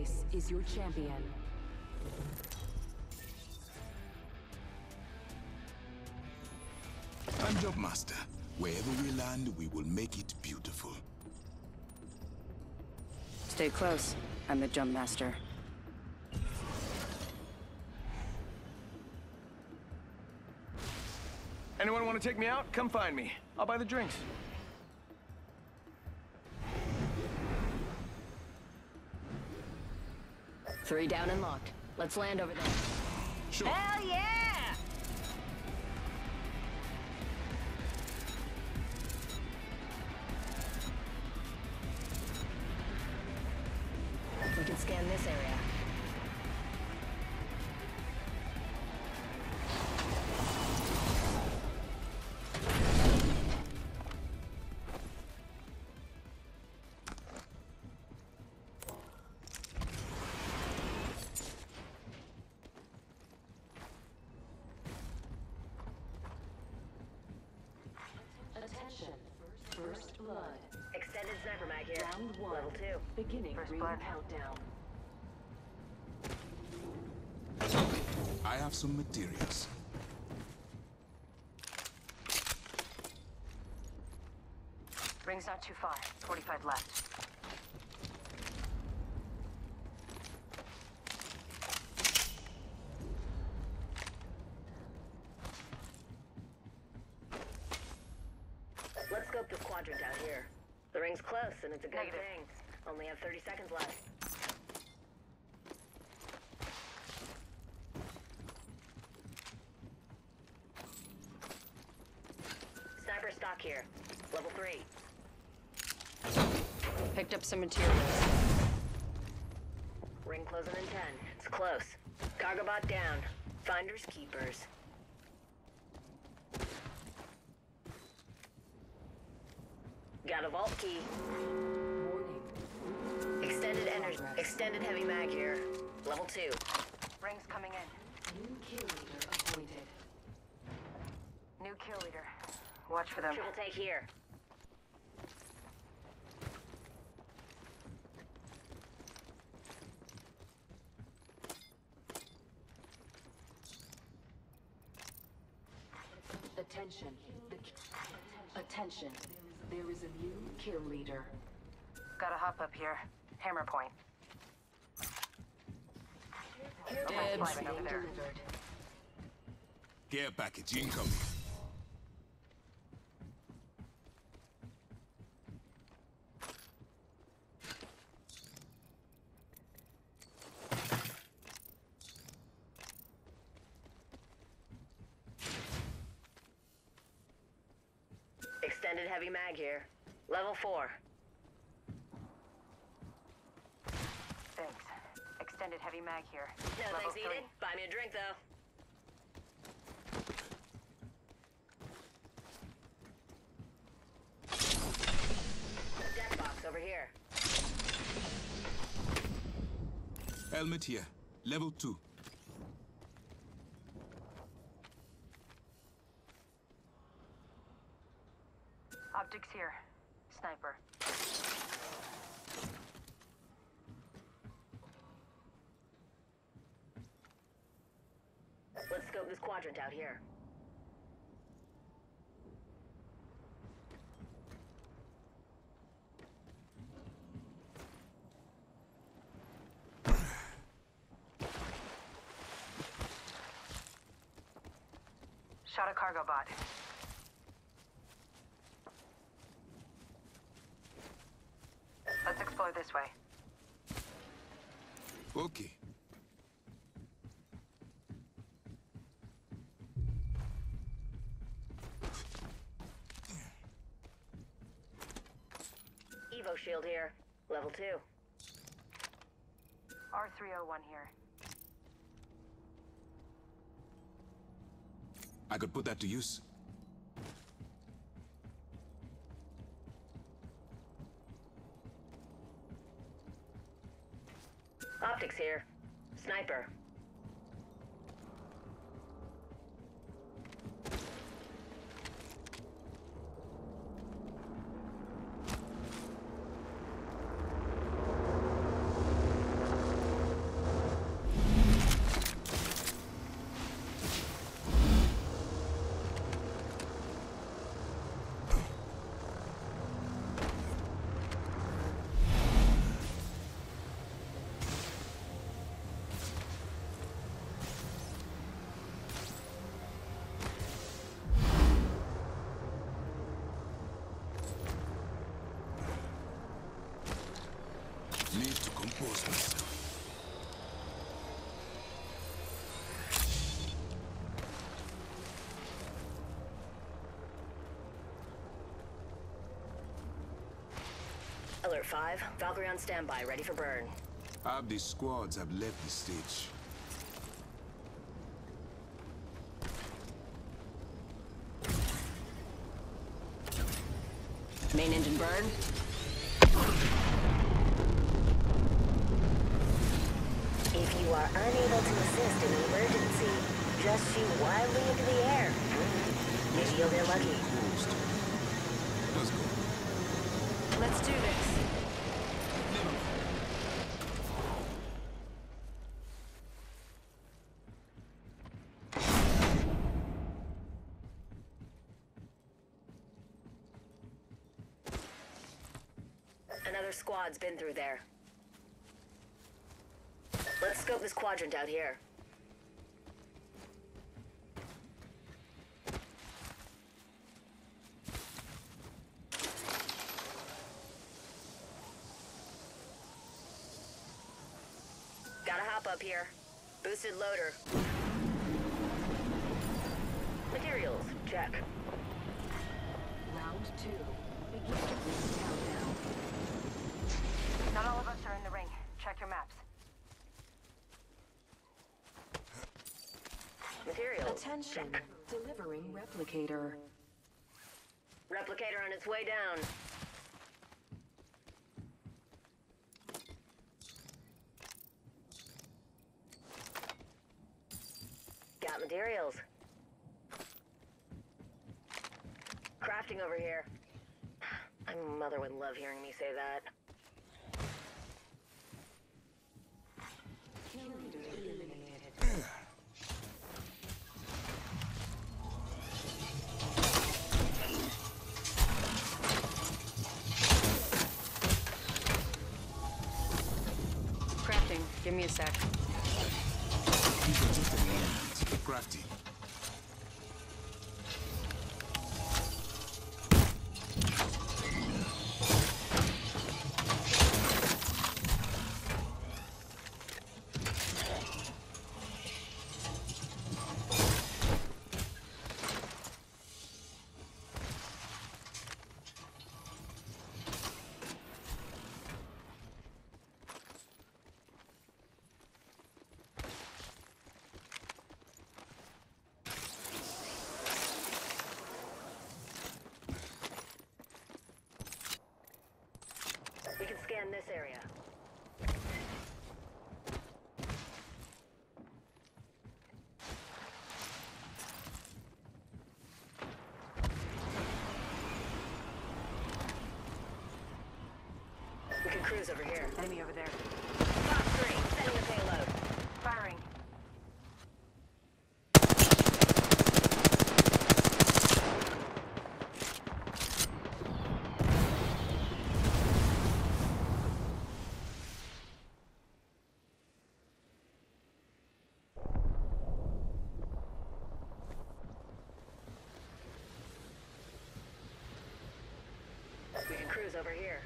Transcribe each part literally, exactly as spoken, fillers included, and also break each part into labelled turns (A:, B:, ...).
A: base is your champion.
B: I'm Job Master. Wherever we land, we will make it beautiful.
A: Stay close. I'm the jump master.
C: Anyone want to take me out? Come find me. I'll buy the drinks.
A: Three down and locked. Let's land over there.
B: Sure.
A: Hell yeah! We can scan this area.
D: Attention. First blood.
E: Extended sniper mag here.
D: Round one.
E: Level two.
D: Beginning
E: First
D: ring
E: blood.
D: countdown.
B: I have some materials.
E: Ring's not too far. forty-five left. Let's scope this quadrant out here. The ring's close, and it's a good
F: Negative.
E: thing. Only have thirty seconds left. Sniper stock here. Level three.
A: Picked up some materials.
E: Ring closing in ten. It's close. Cargo bot down. Finders keepers. Got a vault key.
D: Warning.
E: Extended energy. Extended heavy mag here. Level two.
F: Rings coming in.
D: New kill leader appointed.
F: New kill leader. Watch for them.
E: Triple take here.
D: Attention. The, attention. There is a new kill leader.
F: Gotta hop up here. Hammer point.
D: Care
F: Dibs.
D: package
F: Over
D: being
F: there.
D: delivered.
B: Care package incoming.
E: Extended heavy mag here. Level four.
F: Thanks. Extended heavy mag here.
E: No
F: Level
E: thanks
F: three.
E: needed. Buy me a drink though. Death box over here.
B: Helmet here. Level two.
F: Optics here. Sniper.
E: Let's scope this quadrant out here.
F: Shot a cargo bot. Let's explore this way.
B: Okay.
E: Evo shield here. Level two.
F: R three oh one here.
B: I could put that to use.
E: Optics here. Sniper.
B: to compose myself.
E: Alert five, Valkyrie on standby, ready for burn.
B: Abdi's squads have left the stage.
A: Main engine burn.
E: If you are unable to assist in an emergency, just shoot wildly into the air. Maybe you'll get lucky.
B: Closed. Let's go.
A: Let's do this.
E: Another squad's been through there. Let's scope this quadrant out here. Gotta hop up here. Boosted loader. Materials, check.
D: Round two. Begin ring countdown.
F: Not all of us are in the ring. Check your maps.
E: Materials.
D: Attention. Delivering replicator.
E: Replicator on its way down. Got materials. Crafting over here. My mother would love hearing me say that.
D: Kill leader eliminated.
A: Crafting. Give me a sec.
B: These are just elements for crafting.
E: We can scan this area. We can cruise over here.
F: Enemy over there.
E: Fox three, sending a payload.
F: Firing.
E: We can cruise over here.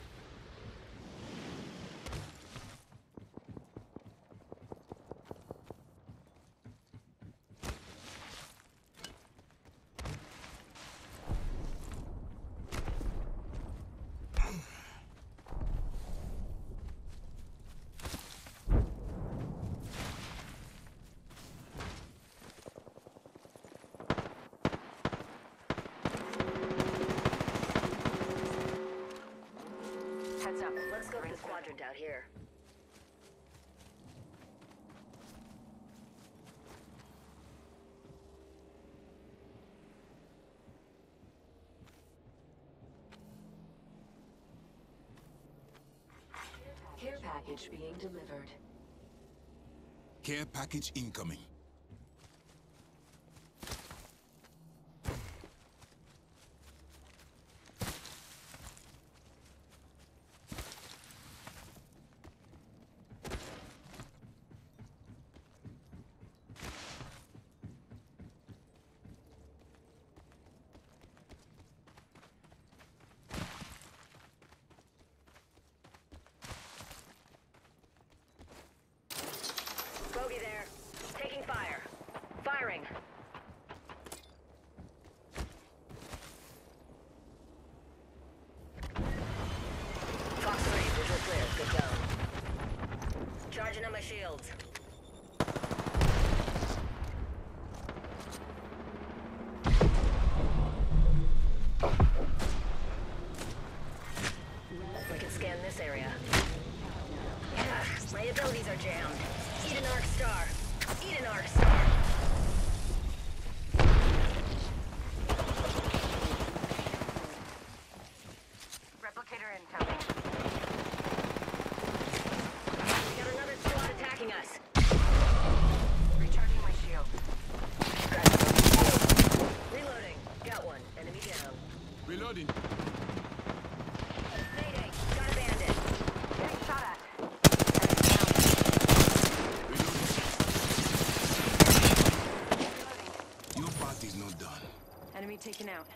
F: Heads up.
E: Let's go to
F: Ring's
E: this
F: good.
E: quadrant out here.
D: Care package being delivered.
B: Care package incoming.
E: bogey there. Taking fire. Firing. Fox three, visual clear. Good go. Charging on my shields. We can scan this area. Yeah, my abilities are jammed. Eat an arc star. Eat an arc star.
F: Replicator incoming.
E: We got another squad attacking us.
F: Recharging my shield.
E: Reloading. Got one. Enemy down.
B: Reloading.
E: Mayday. Got a bandit.
F: Getting shot at.
B: Your party's not done.
A: Enemy taken out.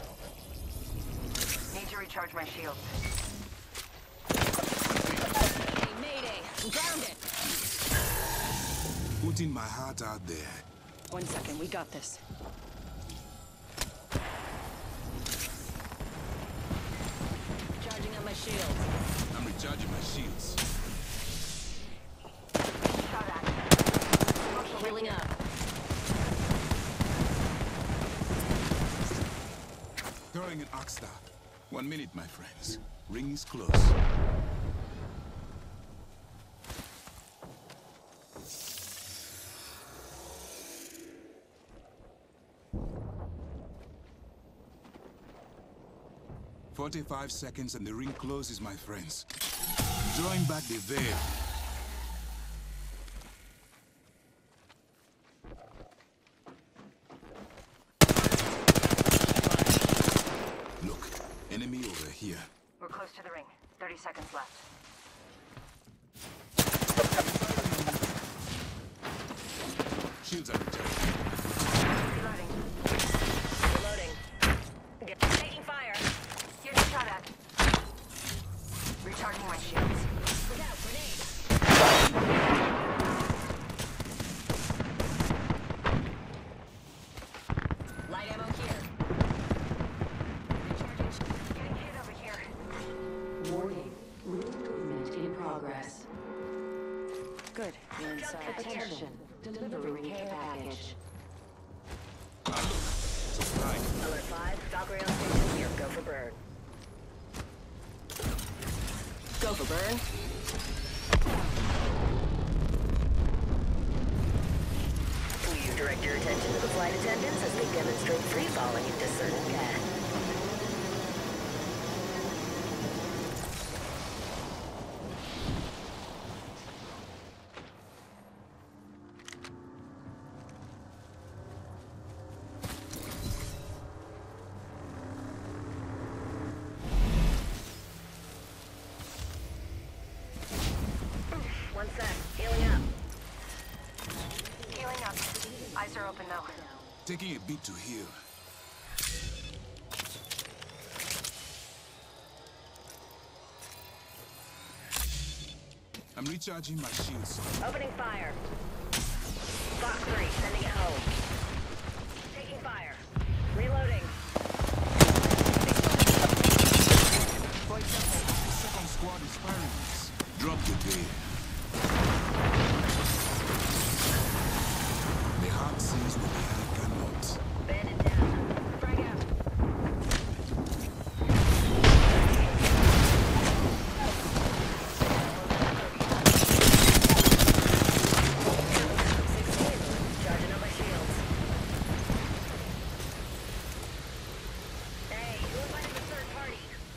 F: Need to recharge my shield.
A: Hey, Mayday! I'm grounded!
B: Putting my heart out there.
A: One second, we got this. Charging on my shield.
B: I'm recharging my shields.
F: Shot at.
A: Healing up.
B: Throwing an arc star. One minute, my friends. Ring is close. Forty-five seconds and the ring closes, my friends. Drawing back the veil. Look, enemy over here.
F: We're close to the ring. thirty seconds left.
B: Shields are returned.
F: Reloading.
E: Reloading. Get taking fire.
F: Getting shot at. Recharging my shields.
E: Look out, grenade. Light ammo here.
F: Getting hit over here.
D: Warning. Room movement in progress.
A: Good, you're inside.
D: Attention. Delivering care package.
B: Right.
E: Alert five. Valkyrie on station here. Go for burn.
A: Go for burn.
E: Will you direct your attention to the flight attendants as they demonstrate free falling into certain gas? One sec. Healing up.
F: Healing up. Eyes are open now.
B: Taking a beat to heal. I'm recharging my shields.
E: Opening fire. Fox three, sending it home. Taking fire. Reloading.
B: Second squad is firing us. Drop the veil. The heart sees what the eye cannot.
E: Bandit down. Frag out. sixteen. Charging on my shields. Hey, who invited the third party?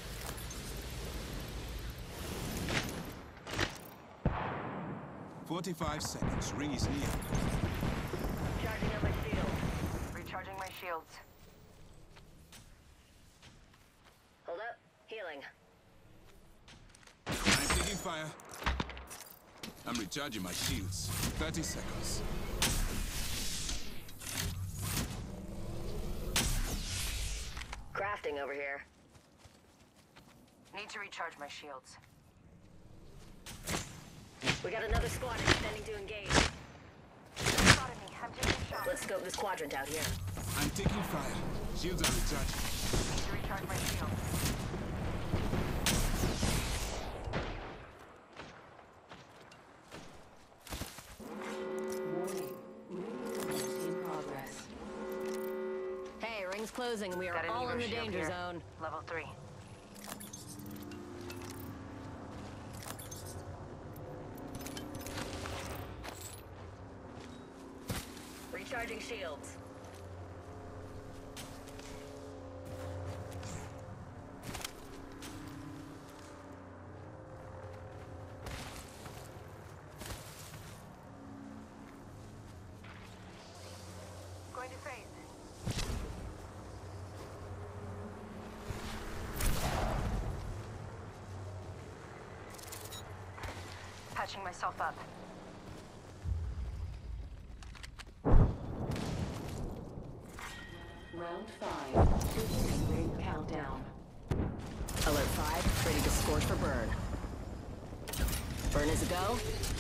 B: Forty-five seconds. Ring is near.
E: Charging on my shield.
F: Recharging my shields.
E: Hold up. Healing.
B: I'm taking fire. I'm recharging my shields. Thirty seconds.
E: Crafting over here.
F: Need to recharge my shields.
E: We got another squad extending to engage.
F: I'm taking shots.
E: Let's scope this quadrant out here.
B: I'm taking fire. Shields are recharging.
F: Need to recharge my shield.
D: Warning. Ring in progress.
A: Hey, ring's closing. We are
F: Got an
A: all in
F: Evo
A: the
F: shield
A: danger
F: here.
A: zone.
F: Level three.
E: Recharging shields.
F: Going to phase. Patching myself up.
D: Round five. Beginning ring countdown.
A: Alert five, ready to scorch for burn. Burn is a go.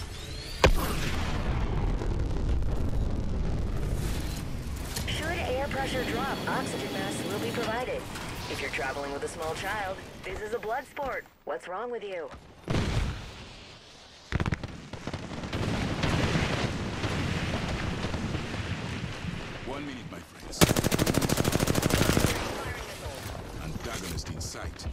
E: Should air pressure drop, oxygen masks will be provided. If you're traveling with a small child, this is a blood sport. What's wrong with you?
B: One minute, my friends. Antagonist in sight.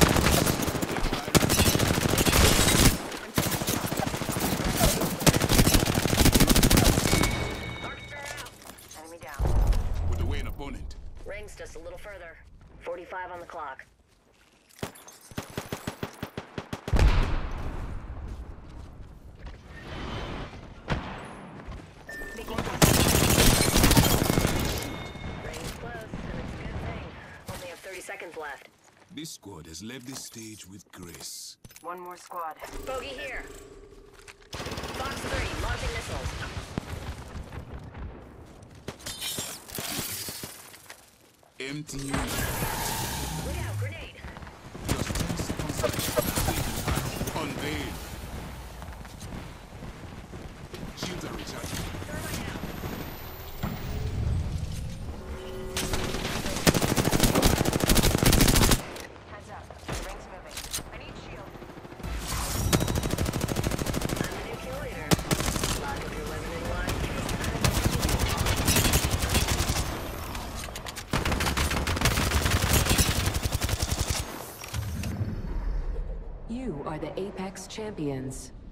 F: Enemy down.
B: Put away an opponent.
E: Ring's just a little further. forty-five on the clock. Ring's close, and it's a good thing. Only have thirty seconds left.
B: This squad has left this stage with grace.
F: One more squad.
E: Bogey here. Fox three, launching missiles.
B: Empty.
E: Look out, grenade.
B: Just ten seconds left. Unveil. Shields are recharging.
E: Thermite out.
F: Heads up. The ring's moving. I need shield.
E: I'm the new kill leader. Lock up your weapon in line.
D: You are the Apex champions.